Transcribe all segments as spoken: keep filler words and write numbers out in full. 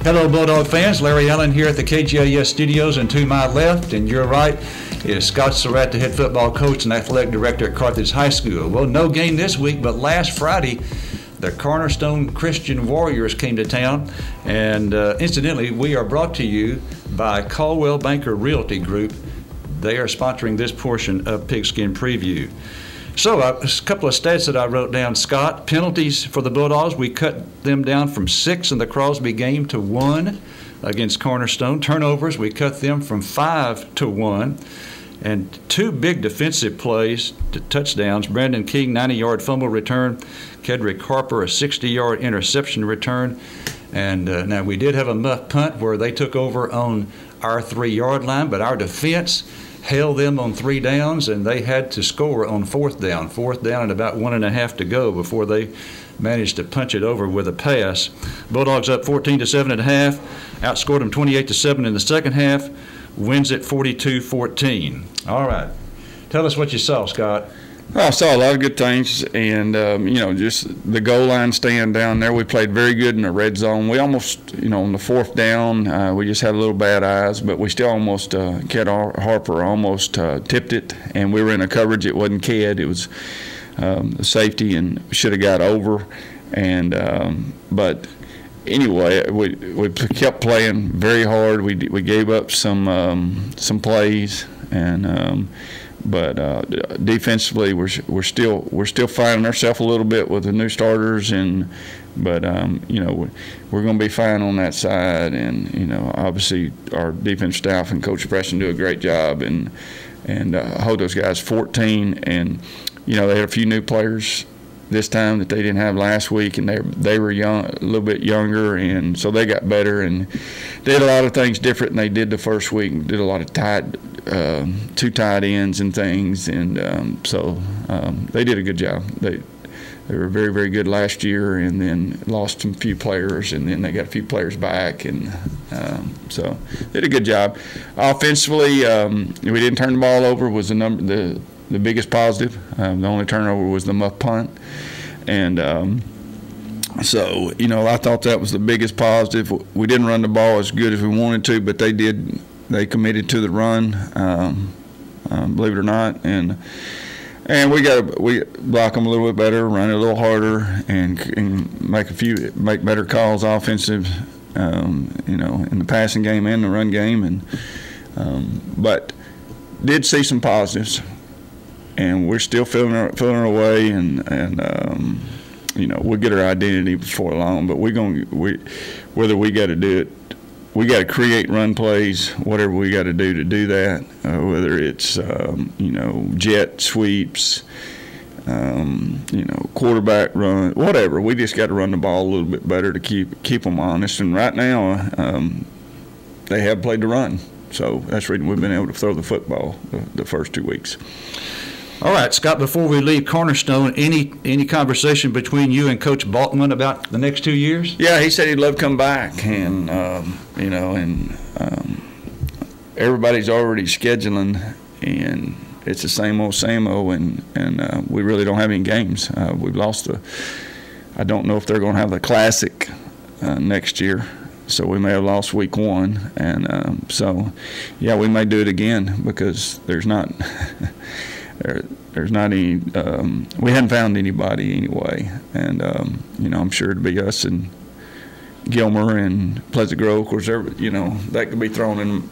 Hello, Bulldog fans. Larry Allen here at the K G A S studios, and to my left and your right is Scott Surratt, the head football coach and athletic director at Carthage High School. Well, no game this week, but last Friday, the Cornerstone Christian Warriors came to town, and uh, incidentally, we are brought to you by Caldwell Banker Realty Group. They are sponsoring this portion of Pigskin Preview. So, uh, a couple of stats that I wrote down, Scott. Penalties for the Bulldogs, we cut them down from six in the Crosby game to one against Cornerstone. Turnovers, we cut them from five to one. And two big defensive plays, to touchdowns. Brandon King, ninety-yard fumble return. Kedrick Harper, a sixty-yard interception return. And uh, now we did have a muff punt where they took over on our three-yard line, but our defense held them on three downs, and they had to score on fourth down. Fourth down and about one and a half to go before they managed to punch it over with a pass. Bulldogs up fourteen to seven at half, outscored them twenty-eight to seven in the second half, wins it forty-two fourteen. All right. Tell us what you saw, Scott. Well, I saw a lot of good things, and, um, you know, just the goal line stand down there. We played very good in the red zone. We almost, you know, on the fourth down, uh, we just had a little bad eyes, but we still almost, uh, Ked Harper almost uh, tipped it, and we were in a coverage. It wasn't Ked. It was um, the safety, and should have got over. And um, but anyway, we we kept playing very hard. We we gave up some um, some plays, and um, But uh, defensively, we're we're still we're still finding ourselves a little bit with the new starters, and but um, you know we're, we're going to be fine on that side, and you know obviously our defense staff and Coach Preston do a great job, and and uh, hold those guys fourteen, and you know they had a few new players this time that they didn't have last week, and they they were young, a little bit younger, and so they got better and did a lot of things different than they did the first week. Did a lot of tight. Um, two tight ends and things, and um, so um, they did a good job. They they were very, very good last year, and then lost some few players, and then they got a few players back, and um, so they did a good job. Offensively, um, we didn't turn the ball over. Was the number the the biggest positive. Um, the only turnover was the muff punt, and um, so you know I thought that was the biggest positive. We didn't run the ball as good as we wanted to, but they did. They committed to the run, um, um, believe it or not, and and we got we block them a little bit better, run it a little harder, and, and make a few make better calls offensive, um, you know, in the passing game and the run game, and um, but did see some positives, and we're still feeling our, feeling our way, and and um, you know we'll get our identity before long, but we're going we whether we got to do it. We got to create run plays, whatever we got to do to do that, uh, whether it's, um, you know, jet sweeps, um, you know, quarterback run, whatever. We just got to run the ball a little bit better to keep keep them honest. And right now, um, they have played the run. So that's the reason we've been able to throw the football the, the first two weeks. All right, Scott, before we leave Cornerstone, any any conversation between you and Coach Balkman about the next two years? Yeah, he said he'd love to come back, and, um, you know, and um, everybody's already scheduling, and it's the same old, same old, and, and uh, we really don't have any games. Uh, we've lost the – I don't know if they're going to have the Classic uh, next year, so we may have lost week one. And um, so, yeah, we may do it again because there's not – There, there's not any. Um, we hadn't found anybody anyway, and um, you know, I'm sure it'd be us and Gilmer and Pleasant Grove. Of course, there, you know, that could be thrown in.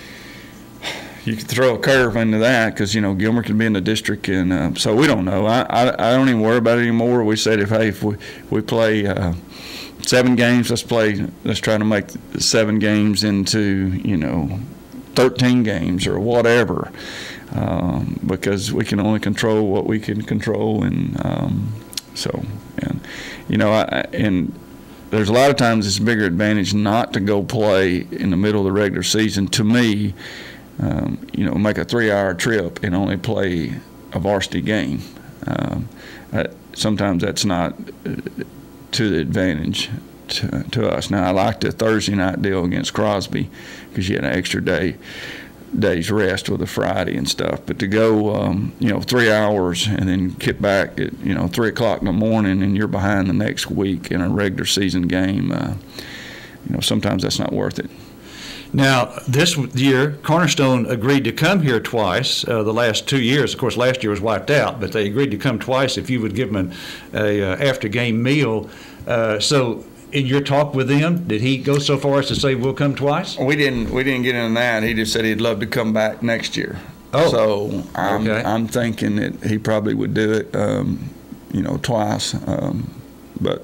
You could throw a curve into that because you know Gilmer could be in the district, and uh, so we don't know. I, I I don't even worry about it anymore. We said if hey if we we play uh, seven games, let's play. Let's try to make seven games into you know thirteen games or whatever. Um, because we can only control what we can control, and um, so, and you know, I, and there's a lot of times it's a bigger advantage not to go play in the middle of the regular season. To me, um, you know, make a three-hour trip and only play a varsity game. Um, I, sometimes that's not uh, to the advantage to, to us. Now, I liked the Thursday night deal against Crosby because you had an extra day. Day's rest with a Friday and stuff, but to go, um, you know, three hours and then get back at, you know, three o'clock in the morning and you're behind the next week in a regular season game, uh, you know, sometimes that's not worth it. Now, this year, Cornerstone agreed to come here twice. Uh, the last two years, of course, last year was wiped out, but they agreed to come twice if you would give them an a, uh, after-game meal. Uh, so, in your talk with them, did he go so far as to say we'll come twice? We didn't. We didn't get into that. He just said he'd love to come back next year. Oh, so I'm, okay. I'm thinking that he probably would do it, um, you know, twice. Um, but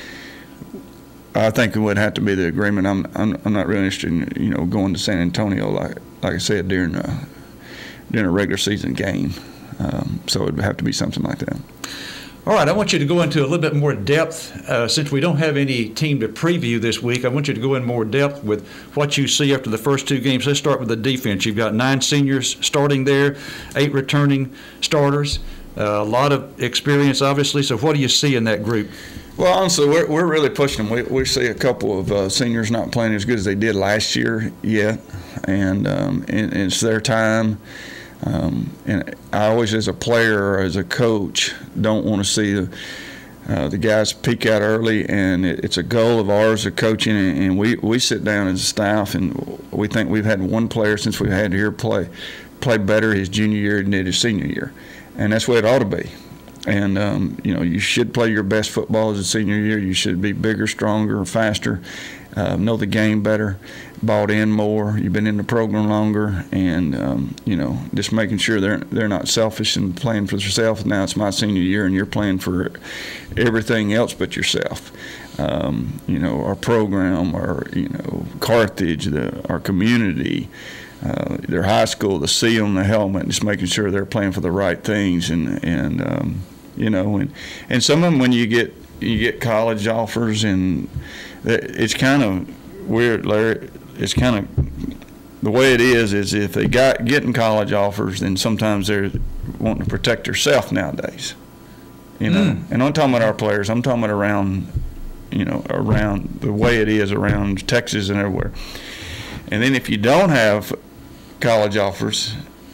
I think it would have to be the agreement. I'm, I'm, I'm not really interested in, you know, going to San Antonio like, like I said during a, during a regular season game. Um, so it would have to be something like that. All right, I want you to go into a little bit more depth. Uh, since we don't have any team to preview this week, I want you to go in more depth with what you see after the first two games. Let's start with the defense. You've got nine seniors starting there, eight returning starters, uh, a lot of experience, obviously. So what do you see in that group? Well, honestly, we're, we're really pushing them. We, we see a couple of uh, seniors not playing as good as they did last year yet, and, um, and, and it's their time. Um, and I always, as a player or as a coach, don't want to see the, uh, the guys peak out early. And it, it's a goal of ours of coaching. And, and we, we sit down as a staff, and we think we've had one player since we've had here play play better his junior year than did his senior year, and that's what it ought to be. And um, you know, you should play your best football as a senior year. You should be bigger, stronger, faster, uh, know the game better, bought in more. You've been in the program longer, and um, you know, just making sure they're they're not selfish and playing for themselves. Now it's my senior year, and you're playing for everything else but yourself. Um, you know, our program, our you know, Carthage, the our community. Uh, their high school, the C on the helmet, just making sure they're playing for the right things, and and um, you know, and and some of them, when you get you get college offers, and it's kind of weird, Larry. It's kind of the way it is. Is if they got getting college offers, then sometimes they're wanting to protect themselves nowadays. You know, mm. and I'm talking about our players. I'm talking about around, you know, around the way it is around Texas and everywhere. And then if you don't have college offers,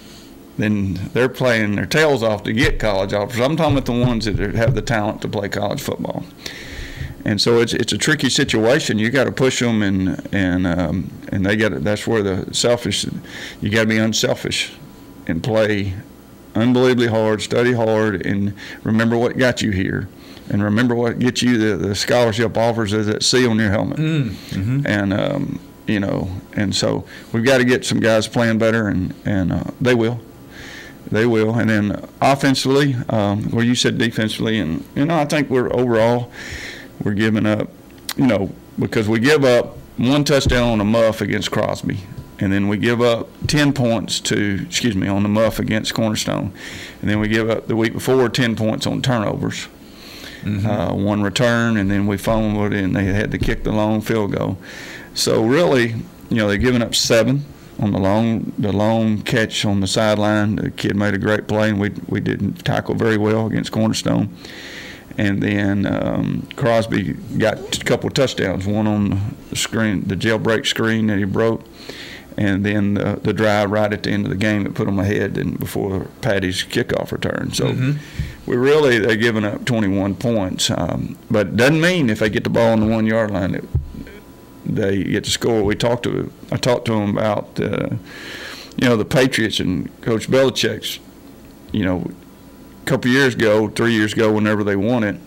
then they're playing their tails off to get college offers. I'm talking about the ones that have the talent to play college football. And so it's it's a tricky situation. You got to push them, and and um, and they got that's where the selfish. You got to be unselfish, and play unbelievably hard, study hard, and remember what got you here, and remember what gets you the, the scholarship offers is that C on your helmet, mm, mm-hmm. and. Um, You know, and so we've got to get some guys playing better, and and uh, they will, they will. And then offensively, um, well, you said defensively, and you know, I think we're overall we're giving up, you know, because we give up one touchdown on a muff against Crosby, and then we give up ten points to, excuse me, on the muff against Cornerstone, and then we give up the week before ten points on turnovers, mm-hmm. uh, one return, and then we fumbled, and they had to kick the long field goal. So really, you know, they're giving up seven on the long the long catch on the sideline. The kid made a great play, and we we didn't tackle very well against Cornerstone. And then um, Crosby got a couple of touchdowns, one on the screen, the jailbreak screen that he broke, and then the, the drive right at the end of the game that put them ahead and before Patty's kickoff return. So mm-hmm. we really, they're giving up twenty-one points. Um, but it doesn't mean if they get the ball on the one-yard line that they get to score. We talked to I talked to them about uh, you know, the Patriots and Coach Belichick's, you know, a couple of years ago, three years ago, whenever they won it,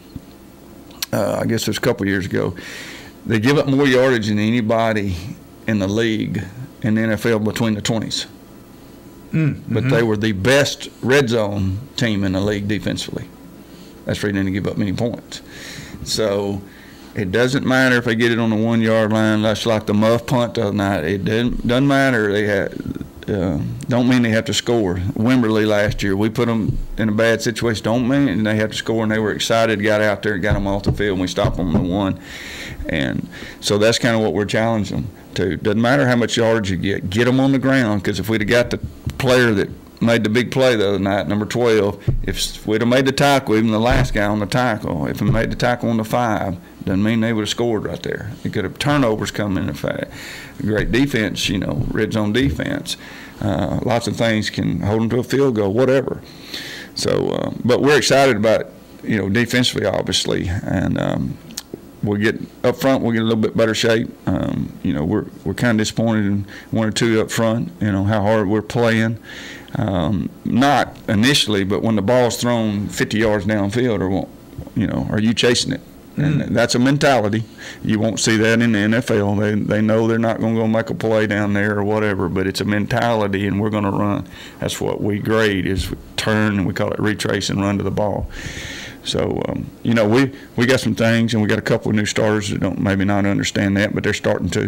uh, I guess it was a couple of years ago, they give up more yardage than anybody in the league in the N F L between the twenties. Mm-hmm. But they were the best red zone team in the league defensively. That's why they didn't give up many points. So it doesn't matter if they get it on the one-yard line. That's like the muff punt the other night. It doesn't, doesn't matter. They had, uh, don't mean they have to score. Wimberley last year, we put them in a bad situation. Don't mean they have to score, and they were excited, got out there, got them off the field, and we stopped them on the one. And so that's kind of what we're challenging them to. Doesn't matter how much yardage you get. Get them on the ground, because if we'd have got the player that made the big play the other night, number twelve, if we'd have made the tackle, even the last guy on the tackle, if we made the tackle on the five, doesn't mean they would have scored right there. It could have turnovers come in effect. Great defense, you know, red zone defense. Uh, lots of things can hold them to a field goal, whatever. So, uh, but we're excited about, you know, defensively, obviously, and um, we'll get up front. We'll get a little bit better shape. Um, you know, we're we're kind of disappointed in one or two up front. You know how hard we're playing. Um, not initially, but when the ball's thrown fifty yards downfield, or you know, are you chasing it? And mm. that's a mentality. You won't see that in the N F L. They they know they're not going to go make a play down there or whatever, but it's a mentality, and we're going to run. That's what we grade is turn, and we call it retrace and run to the ball. So, um, you know, we, we got some things, and we got a couple of new starters that don't maybe not understand that, but they're starting to.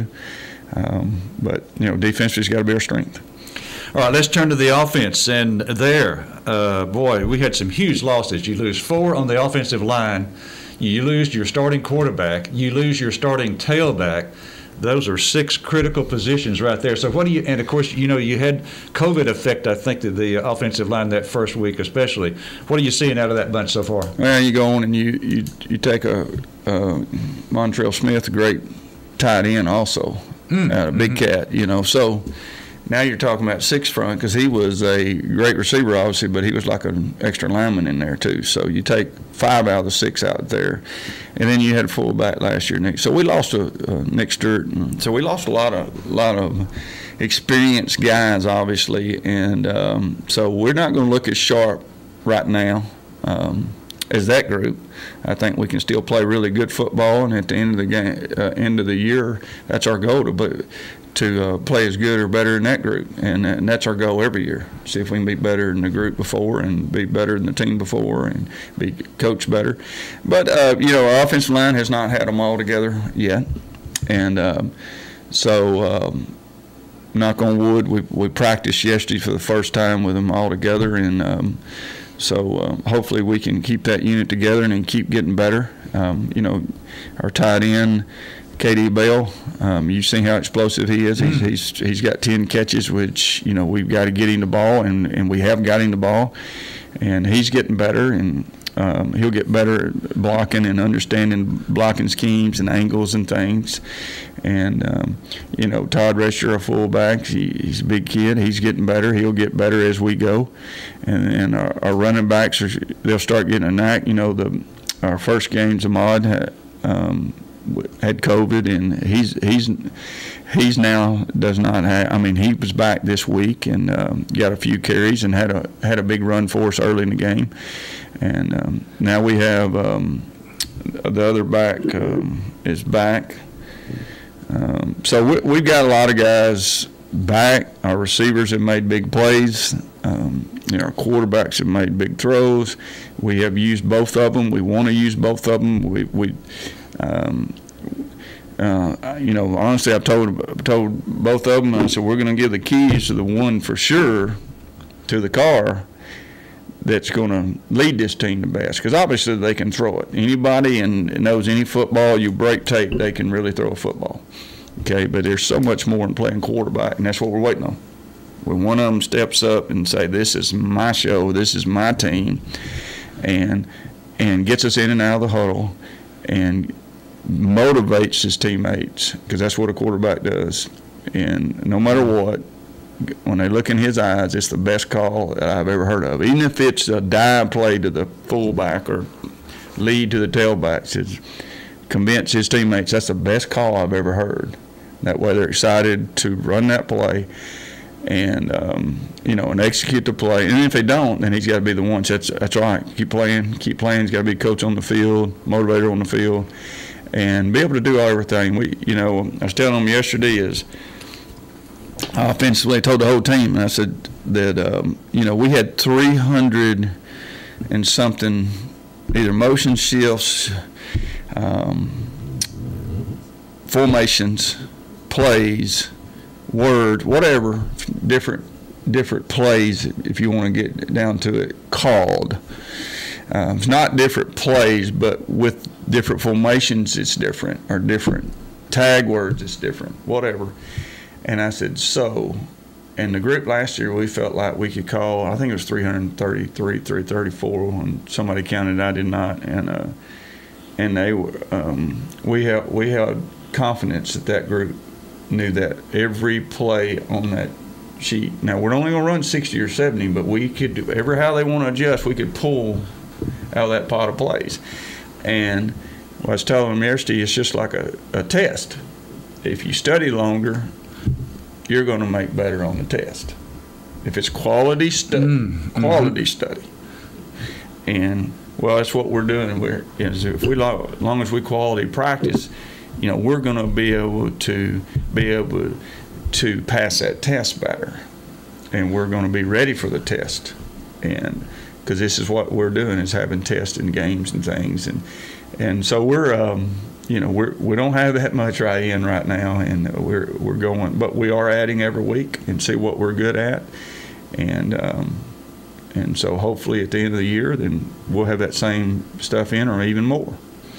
Um, but, you know, defense has got to be our strength. All right, let's turn to the offense. And there, uh, boy, we had some huge losses. You lose four on the offensive line. You lose your starting quarterback. You lose your starting tailback. Those are six critical positions right there. So what do you – and, of course, you know, you had COVID affect, I think, to the offensive line that first week especially. What are you seeing out of that bunch so far? Well, you go on and you, you, you take a uh, Montrell Smith, a great tight end also, mm. uh, a big mm-hmm. cat, you know. So – now you're talking about six front because he was a great receiver, obviously, but he was like an extra lineman in there too. So you take five out of the six out there, and then you had a fullback last year, Nick. So we lost a, uh, Nick Stewart. So we lost a lot of lot of experienced guys, obviously, and um, so we're not going to look as sharp right now um, as that group. I think we can still play really good football, and at the end of the game, uh, end of the year, that's our goal to be. to uh, play as good or better than that group, and, and that's our goal every year. See if we can be better than the group before and be better than the team before and be coached better. But, uh, you know, our offensive line has not had them all together yet, and um, so um, knock on wood, we, we practiced yesterday for the first time with them all together, and um, so uh, hopefully we can keep that unit together and then keep getting better. Um, you know, our tight end, K D Bell, um, you've seen how explosive he is. He's, he's he's got ten catches, which, you know, we've got to get him the ball, and, and we have got him the ball. And he's getting better, and um, he'll get better at blocking and understanding blocking schemes and angles and things. And, um, you know, Todd Rescher, a fullback, he, he's a big kid. He's getting better. He'll get better as we go. And, and our, our running backs, are, they'll start getting a knack. You know, the our first games, Ahmad had, um, had COVID, and he's he's he's now does not have. I mean, he was back this week and um, got a few carries and had a had a big run for us early in the game. And um, now we have um, the other back um, is back. Um, so we, we've got a lot of guys back. Our receivers have made big plays. Um, you know, our quarterbacks have made big throws. We have used both of them. We want to use both of them. We we. Um, uh, you know, honestly, I've told told both of them. I said we're going to give the keys to the one for sure to the car that's going to lead this team the best. Because obviously they can throw it. Anybody and knows any football, you break tape, they can really throw a football. Okay, but there's so much more in playing quarterback, and that's what we're waiting on. When one of them steps up and say, "This is my show, this is my team," and and gets us in and out of the huddle, and motivates his teammates, because that's what a quarterback does. And no matter what, when they look in his eyes, it's the best call that I've ever heard of. Even if it's a dive play to the fullback or lead to the tailbacks, it's convince his teammates that's the best call I've ever heard. That way they're excited to run that play and um, you know, and execute the play. And if they don't, then he's got to be the one. That's that's right. Keep playing, keep playing. He's got to be coach on the field, motivator on the field, and be able to do everything. We, you know, I was telling them yesterday is offensively, I told the whole team, and I said that um, you know, we had three hundred and something either motion shifts, um, formations, plays, word, whatever, different different plays, if you want to get down to it, called. Uh, it's not different plays, but with different formations, it's different, or different tag words, it's different, whatever. And I said, so, and the group last year, we felt like we could call, I think it was three thirty-three, three thirty-four, when somebody counted, I did not, and uh, and they were, um, we had we had confidence that that group knew that every play on that sheet. Now, we're only going to run sixty or seventy, but we could do ever how they want to adjust, we could pull out of that pot of plays. And Well, I was telling them yesterday, it's just like a, a test. If you study longer, you're going to make better on the test. If it's quality study, mm, quality mm-hmm. study. And, well, that's what we're doing. We're, is if we, as long as we quality practice, you know, we're going to be able to be able to pass that test better. And we're going to be ready for the test. And because this is what we're doing, is having tests and games and things. And and so we're, um, you know, we're, we don't have that much right in right now. And we're, we're going, but we are adding every week and see what we're good at. And, um, and so hopefully at the end of the year, then we'll have that same stuff in or even more.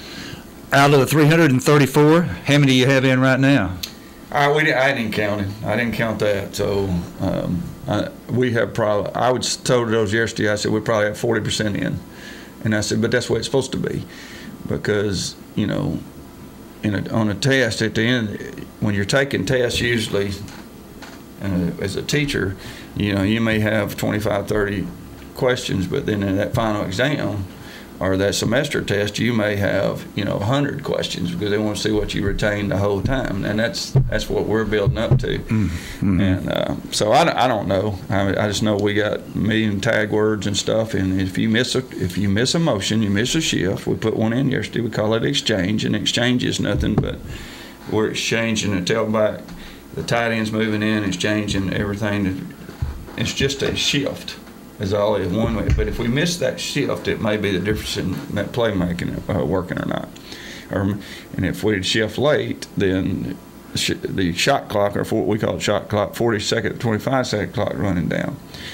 Out of the three hundred thirty-four, how many do you have in right now? I, we, I didn't count it. I didn't count that. So um, I, we have probably, I was told those yesterday, I said, we probably have forty percent in. And I said, but that's what it's supposed to be. Because, you know, in a, on a test at the end, when you're taking tests usually, and as a teacher, you know, you may have twenty-five, thirty questions, but then in that final exam or that semester test, you may have, you know, one hundred questions because they want to see what you retained the whole time. And that's that's what we're building up to. Mm-hmm. And uh, so I, I don't know. I, I just know we got a million tag words and stuff. And if you miss a if you miss a motion, you miss a shift. We put one in yesterday. We call it exchange. And exchange is nothing but we're exchanging the tailback. The tight end's moving in, exchanging everything. It's just a shift. Is all it one way. But if we miss that shift, it may be the difference in that playmaking uh, working or not. Or, and if we shift late, then sh the shot clock, or what we call it shot clock, forty second, twenty-five second clock running down.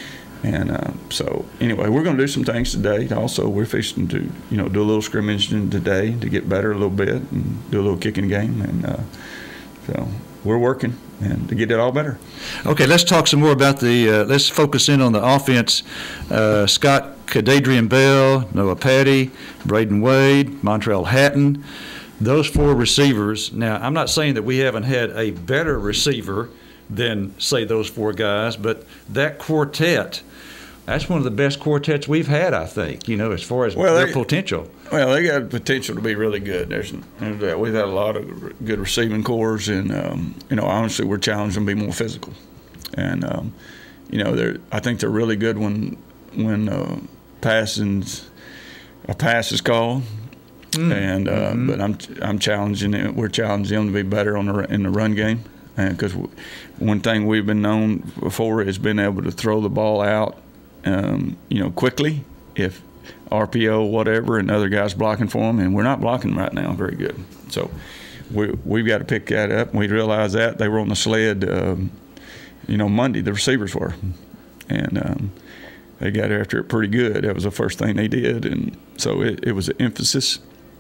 And uh, so anyway, we're going to do some things today. Also, we're fixing to, you know, do a little scrimmaging today to get better a little bit and do a little kicking game. And uh, so we're working and to get it all better. Okay, let's talk some more about the, uh, let's focus in on the offense. Uh, Scott Cadadrian Bell, Noah Patty, Braden Wade, Montrell Hatton, those four receivers. Now, I'm not saying that we haven't had a better receiver than, say, those four guys, but that quartet, that's one of the best quartets we've had, I think, you know, as far as well, their they, potential. Well, they got potential to be really good. There's, there's we've had a lot of good receiving cores, and, um, you know, honestly, we're challenged to be more physical. And, um, you know, they're, I think they're really good when when uh, passing's, a pass is called. Mm. And uh, mm-hmm. But I'm I'm challenging it. We're challenging them to be better on the in the run game, because one thing we've been known for is being able to throw the ball out, um, you know, quickly if R P O whatever and other guys blocking for them, and we're not blocking right now very good. So we we've got to pick that up. And we realize that they were on the sled, um, you know, Monday. The receivers were, and um, they got after it pretty good. That was the first thing they did, and so it, it was an emphasis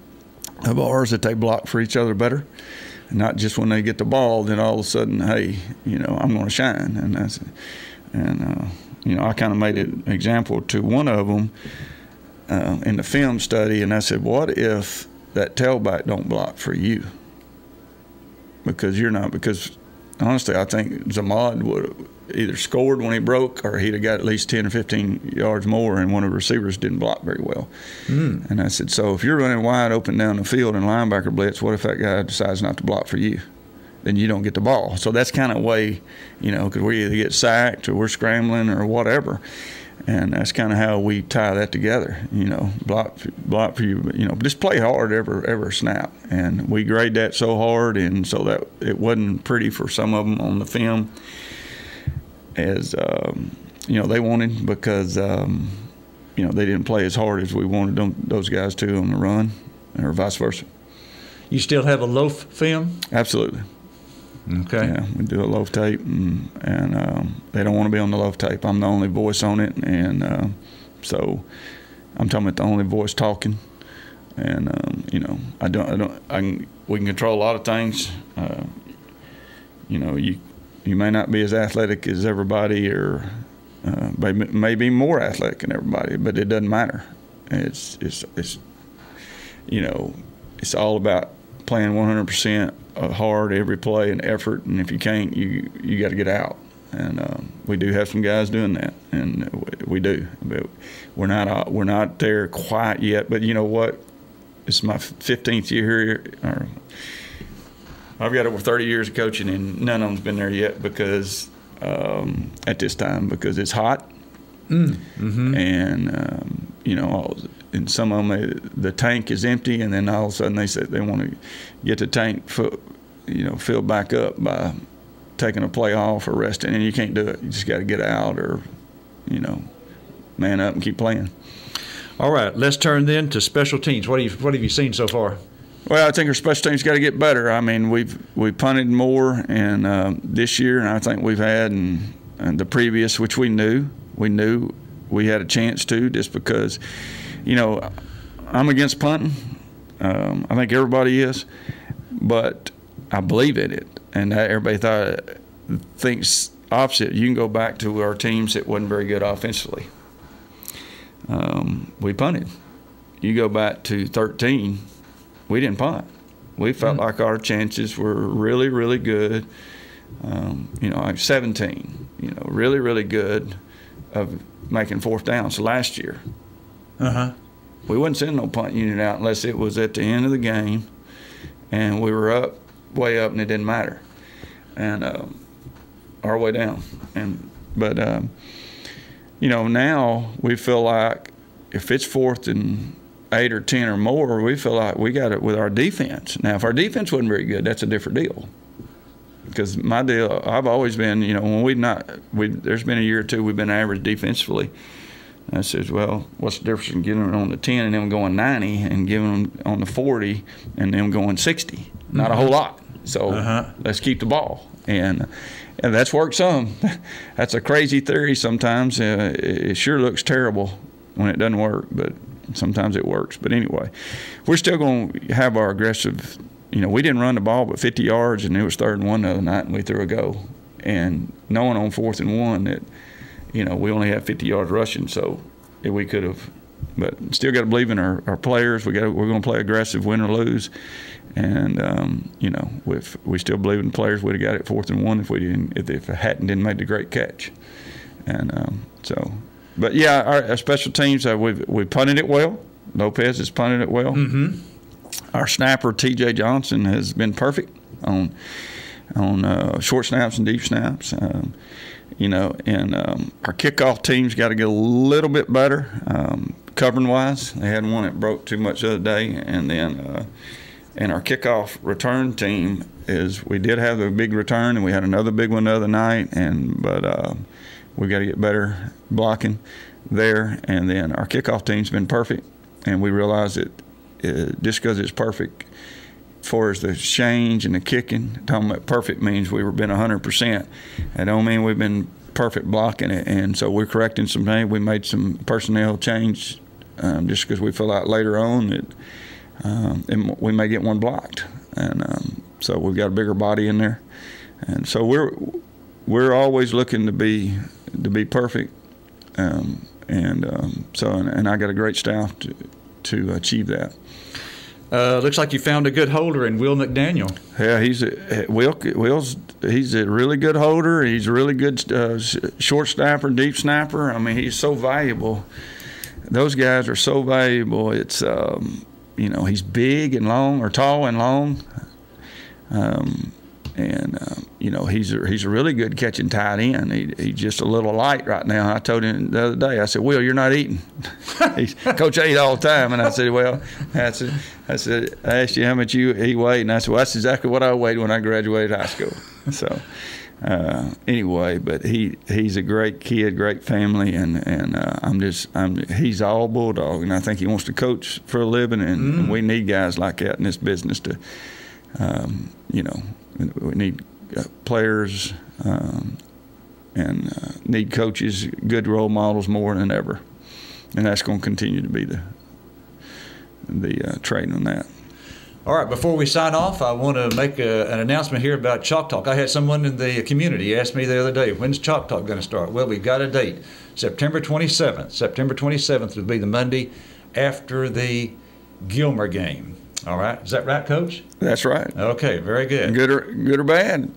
of ours that they block for each other better, and not just when they get the ball, then all of a sudden, hey, you know, I'm going to shine, and that's, and uh, you know, I kind of made an example to one of them uh, in the film study, and I said, what if that tailback don't block for you? Because you're not, because honestly, I think Zamad would have either scored when he broke, or he'd have got at least ten or fifteen yards more, and one of the receivers didn't block very well. Mm. And I said, so if you're running wide open down the field in linebacker blitz, what if that guy decides not to block for you? Then you don't get the ball. So that's kind of way, you know, because we either get sacked or we're scrambling or whatever. And that's kind of how we tie that together, you know, block, block for you, you know, just play hard every, every snap. And we grade that so hard, and so that it wasn't pretty for some of them on the film as, um, you know, they wanted, because, um, you know, they didn't play as hard as we wanted them, those guys to on the run, or vice versa. You still have a loaf film? Absolutely. Okay. Yeah, we do a loaf tape, and, and um, they don't want to be on the loaf tape. I'm the only voice on it, and uh, so I'm talking about the only voice talking. And um, you know, I don't, I don't, I can, we can control a lot of things. Uh, you know, you you may not be as athletic as everybody, or uh, may, may be more athletic than everybody, but it doesn't matter. It's it's it's you know, it's all about playing one hundred percent hard every play and effort, and if you can't, you you got to get out. And um, we do have some guys doing that, and we do. But we're not we're not there quite yet. But you know what? it's my fifteenth year here. Or I've got over thirty years of coaching, and none of them's been there yet because um, at this time because it's hot, mm. mm-hmm. and um, you know, all, and some of them the tank is empty, and then all of a sudden they said they want to get the tank, full, you know, filled back up by taking a play off or resting, and you can't do it. You just got to get out or, you know, man up and keep playing. All right, let's turn then to special teams. What have you, what have you seen so far? Well, I think our special teams got to get better. I mean, we've we punted more and uh, this year, and I think we've had and, and the previous, which we knew we knew we had a chance to, just because, you know, I'm against punting. Um, I think everybody is, but I believe in it, and everybody thought thinks opposite. You can go back to our teams that wasn't very good offensively. Um, we punted. You go back to thirteen, we didn't punt. We felt mm-hmm. like our chances were really, really good. Um, you know, like seventeen, you know, really, really good of making fourth downs last year. Uh-huh. We wouldn't send no punt unit out unless it was at the end of the game and we were up, way up, and it didn't matter. And um, our way down. And But, um, you know, now we feel like if it's fourth and eight or ten or more, we feel like we got it with our defense. Now, if our defense wasn't very good, that's a different deal. Because my deal, I've always been, you know, when we not, we there's been a year or two we've been average defensively. And I says, well, what's the difference in giving them on the ten and them going ninety and giving them on the forty and them going sixty? Not mm-hmm. a whole lot. So uh-huh. let's keep the ball. And and that's worked some. That's a crazy theory sometimes. Uh, it sure looks terrible when it doesn't work, but sometimes it works. But anyway, we're still going to have our aggressive. You know, we didn't run the ball but fifty yards, and it was third and one the other night, and we threw a go. And knowing on fourth and one that, you know, we only have fifty yards rushing, so we could have. But still got to believe in our, our players. We got we're going to play aggressive, win or lose. And um, you know, if we still believe in the players, we'd have got it fourth and one if we didn't, if, if Hatton didn't make the great catch. And um, so, but yeah, our, our special teams, uh, we've we punted it well. Lopez has punted it well. Mm-hmm. Our snapper T J Johnson has been perfect on on uh, short snaps and deep snaps. Um, you know, and um, our kickoff team's got to get a little bit better um, covering wise. They had one that broke too much the other day, and then. Uh, And our kickoff return team is we did have a big return, and we had another big one the other night. And but uh, we got to get better blocking there. And then our kickoff team's been perfect, and we realize that uh, just because it's perfect, as far as the change and the kicking, talking about perfect means we've been one hundred percent. That don't mean we've been perfect blocking it. And so we're correcting some things. We made some personnel change um, just because we feel like later on that. Um, and we may get one blocked, and um, so we've got a bigger body in there, and so we're we're always looking to be to be perfect, um, and um, so and, and I got a great staff to to achieve that. Uh, looks like you found a good holder in Will McDaniel. Yeah, he's a, Will. Will's he's a really good holder. He's a really good uh, short snapper, deep snapper. I mean, he's so valuable. Those guys are so valuable. It's um, You know, he's big and long, or tall and long, um, and uh, you know he's a, he's a really good catching tight end. He, he's just a little light right now. I told him the other day. I said, "Will, you're not eating." He's, Coach ate all the time, and I said, "Well, I said, I said, I asked you how much you he weighed, and I said, well, that's exactly what I weighed when I graduated high school." So. Uh, anyway, but he, he's a great kid, great family, and and uh, I'm just I'm he's all bulldog, and I think he wants to coach for a living, and, mm. and we need guys like that in this business to, um, you know, we need uh, players um, and uh, need coaches, good role models more than ever, and that's going to continue to be the the uh, trade on that. All right, before we sign off, I want to make a, an announcement here about Chalk Talk. I had someone in the community ask me the other day, when's Chalk Talk going to start? Well, we've got a date, September twenty-seventh. September twenty-seventh will be the Monday after the Gilmer game. All right. Is that right, Coach? That's right. Okay, very good. Good or good or bad.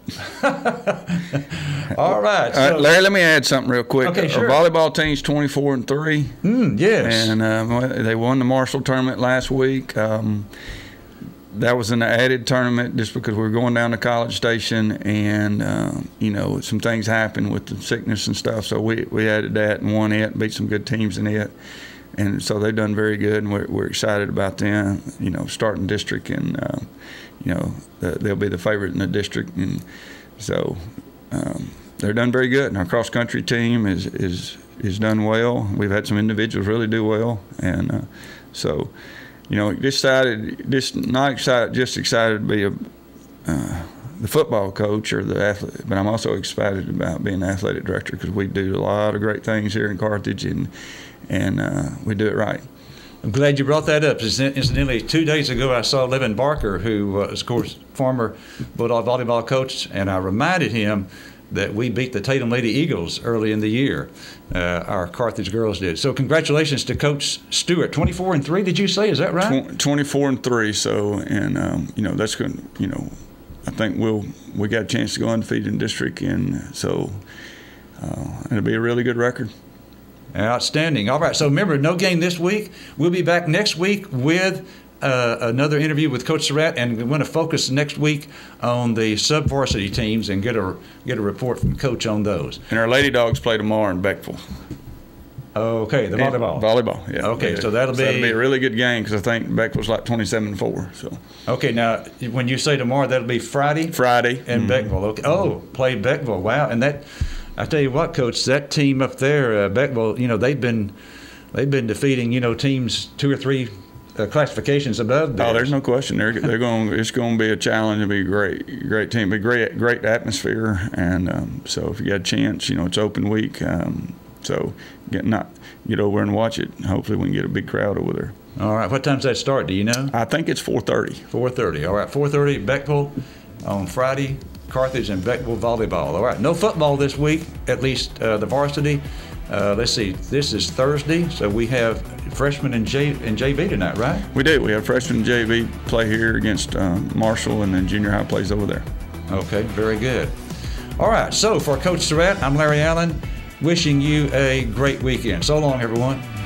All right. So, All right, Larry, let me add something real quick. Okay, sure. Our volleyball team's twenty-four and three. Mm, yes. And um, they won the Marshall tournament last week. Um, that was an added tournament just because we were going down to College Station, and uh, you know, some things happened with the sickness and stuff. So we we added that and won it, beat some good teams in it. And so they've done very good, and we're, we're excited about them. You know, starting district, and uh, you know the, they'll be the favorite in the district, and so um, they're done very good. And our cross country team is is is done well. We've had some individuals really do well, and uh, so you know, just excited, just not excited, just excited to be a uh, the football coach or the athlete, but I'm also excited about being the athletic director because we do a lot of great things here in Carthage, and. and uh, we do it right. I'm glad you brought that up. Incidentally, two days ago I saw Levin Barker, who was, of course, former Bulldog volleyball coach, and I reminded him that we beat the Tatum Lady Eagles early in the year. Uh, our Carthage girls did. So congratulations to Coach Stewart. twenty-four and three, did you say? Is that right? twenty-four and three. So, and um, you know, that's good. You know, I think we'll we got a chance to go undefeated in district, and so uh, it'll be a really good record. Outstanding. All right. So remember, no game this week. We'll be back next week with uh, another interview with Coach Surratt, and we're going to focus next week on the sub-varsity teams and get a get a report from Coach on those. And our Lady Dogs play tomorrow in Beckville. Okay, the volleyball. And volleyball, yeah. Okay, yeah. so that'll so be that'll be a really good game because I think Beckville's like twenty-seven and four. So. Okay, now when you say tomorrow, that'll be Friday. Friday. In mm-hmm. Beckville. Okay. Oh, played Beckville. Wow, and that. I tell you what, Coach, that team up there, uh, Beckville, you know, they've been they've been defeating, you know, teams two or three uh, classifications above theirs. Oh, there's no question. They're they're going. It's going to be a challenge. It'll be a great, great team. Be great, great atmosphere. And um, so if you got a chance, you know, it's open week. Um, so get not get over and watch it. Hopefully, we can get a big crowd over there. All right. What time's that start? Do you know? I think it's four thirty. four thirty. All right. four thirty, Beckville on Friday. Carthage and Beckville volleyball. All right, no football this week, at least uh, the varsity. Uh, let's see, this is Thursday, so we have freshmen and, J- and J V tonight, right? We do. We have freshmen and J V play here against um, Marshall, and then junior high plays over there. Okay, very good. All right, so for Coach Surratt, I'm Larry Allen, wishing you a great weekend. So long, everyone.